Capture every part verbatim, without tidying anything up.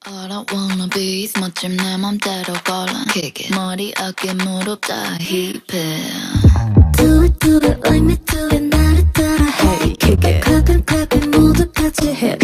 All I wanna be is 멋짐 내 맘대로 골라 Kick it 머리 어깨 무릎 다 힙해 Do it do it like me do it 나를 따라 Hey kick it clap it clap it 모두 같이 해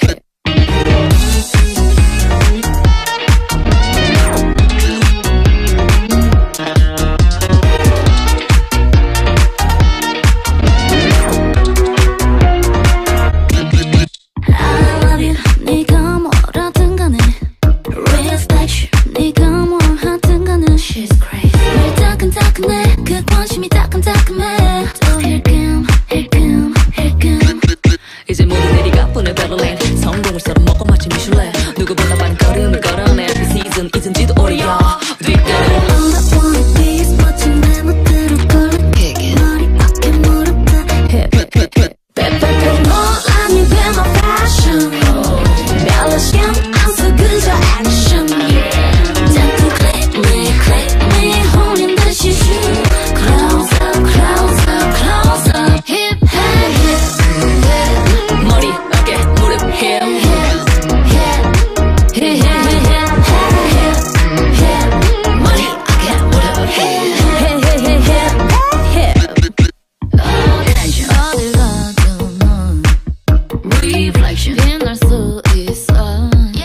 이제 모두 내리가 보내 베를린 성공을 썰어 먹고 마치 미슐랭 누구보다 빠른 걸음을 걸어내 그 시즌 잊은지도 오래야 뒷대로 All I wanna be is 멋진 내 멋대로 골라 머리 어깨 무릎 다 hip hip hip hip 빼빼빼 몰라 니 be my fashion 별로 신경 안 써 그저 action 자꾸 click me click me 홀린 듯이 shoot Close up close up close up hip hip hip 머리 어깨 무릎 hip Reflection 빛날 수 있어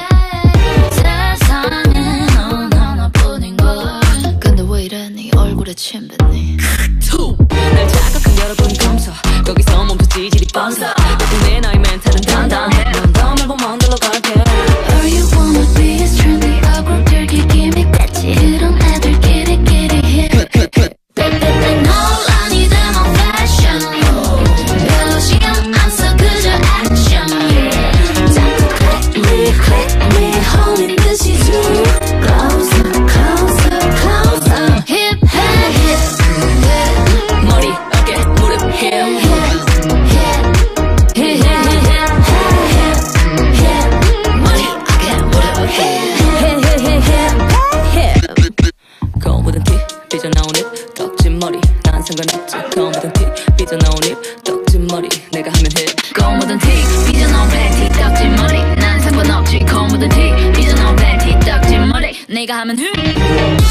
세상에 넌 하나뿐인걸 근데 왜 이래 네 얼굴에 침 뱉니 날 자극한 여러분 감사 거기서 멈춰 지질이 뻔사 내 나의 멘탈은 단단해 넌 더 말고 만들러 갈게 All you wanna be is trendy 어그로들기 기믹 같이 이런 애들끼리끼리 hip 빼빼빼 놀라 니 데모 패션 별로 신경 안 써 그저 action 자꾸 click me click me 홀린 듯이 zoom Close up close up close up hip hip hip 머리 어깨 무릎 hip 거울보단 티 삐져나온 입 떡진 머리 난 상관없지 거울보단 티 삐져나온 입 떡진 머리 내가 하면 해 거울보단 티 삐져나온 팬티 떡진 머리 난 상관없지 거울보단 티 삐져나온 팬티 떡진 머리 내가 하면 해